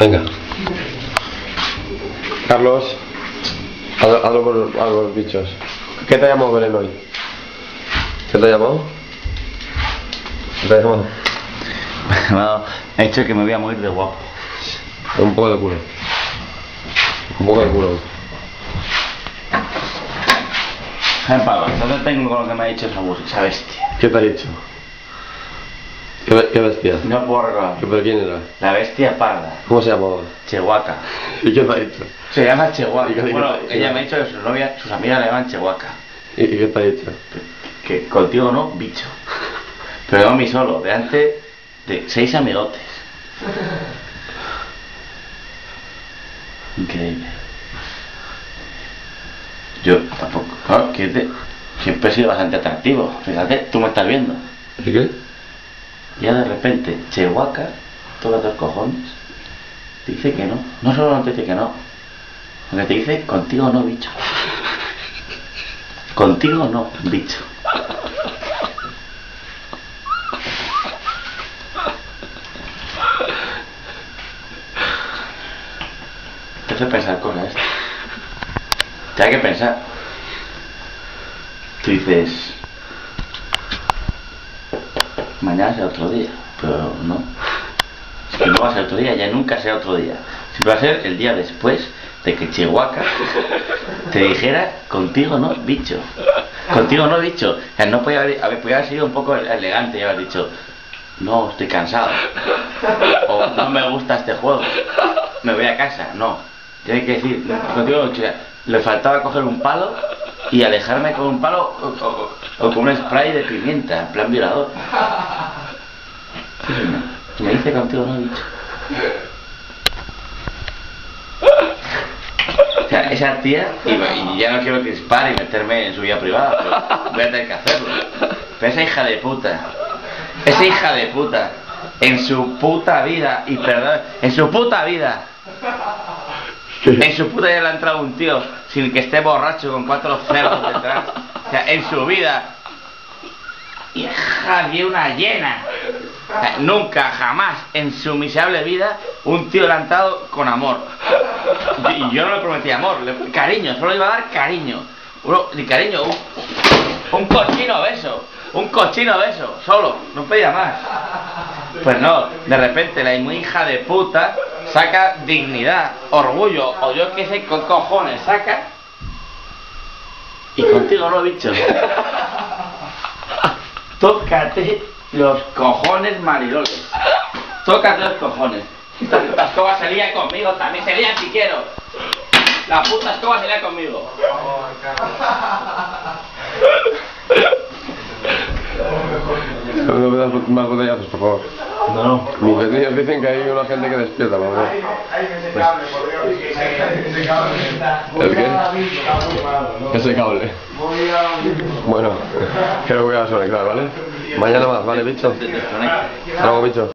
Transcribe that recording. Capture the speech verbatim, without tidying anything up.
Venga. Carlos, hazlo por, por los bichos. ¿Qué te ha llamado Belén hoy? ¿Qué te ha llamado? ¿Qué te ha llamado? Bueno, he dicho que me voy a morir de guapo. Un poco de culo. Un poco de culo. En palo, entonces tengo con lo que me ha dicho esa, esa bestia. ¿Qué te ha dicho? ¿Qué, qué bestia? No puedo recordar. ¿Pero quién era? La bestia parda. ¿Cómo se llamaba? Chehuaca. ¿Y qué te ha dicho? Se llama Chehuaca. ¿Y qué- Bueno, qué- ella me ha dicho que sus novias, sus amigas le llaman Chehuaca. ¿Y, y qué te ha dicho? Que, que contigo no, bicho. Pero no a mí solo, delante de seis amigotes. Increíble. Yo tampoco. Claro, que te- siempre he sido bastante atractivo. Fíjate, tú me estás viendo. ¿Y qué? Ya de repente, Chehuaca, todos los cojones, te dice que no. No solo no te dice que no, sino que te dice contigo no, bicho. Contigo no, bicho. Te hace pensar cosas esto. Te hay que pensar. Tú dices, mañana será otro día, pero no. Es que no va a ser otro día, ya nunca será otro día. Siempre va a ser el día después de que Chehuaca te dijera contigo no, bicho. Contigo no, bicho. O sea, no podía haber, haber, podía haber sido un poco elegante y haber dicho, no, estoy cansado. O no me gusta este juego. Me voy a casa. No. Tiene que decir, contigo no, chica. Le faltaba coger un palo y alejarme con un palo o, o, o con un spray de pimienta, en plan violador. Sí, no. Me dice contigo no, bicho. O sea, esa tía, y, y ya no quiero crispar y meterme en su vida privada, pero voy a tener que hacerlo. Pero esa hija de puta, esa hija de puta, en su puta vida, y perdón, en su puta vida, en su puta vida le ha entrado un tío sin que esté borracho con cuatro cerdos detrás. O sea, en su vida, hija de una llena. O sea, nunca, jamás, en su miserable vida, un tío le ha entrado con amor. Y yo no le prometí amor, le, cariño, solo le iba a dar cariño. Uno, ni cariño, un, un cochino beso, un cochino beso, solo, no pedía más. Pues no, de repente la muy hija de puta saca dignidad, orgullo, o yo qué sé, con cojones, saca. Y contigo no, bicho. Tócate los cojones, mariloles. Tócate los cojones. La escoba se lía conmigo, también se lía si quiero. La puta escoba se lía conmigo. No me das más botellazos, por favor. No, no. Mis vecinos dicen que hay una gente que despierta, por favor. ¿El qué? Ese cable. Bueno, creo que voy a desconectar, ¿vale? Mañana más, ¿vale, bicho? Hasta luego, bicho.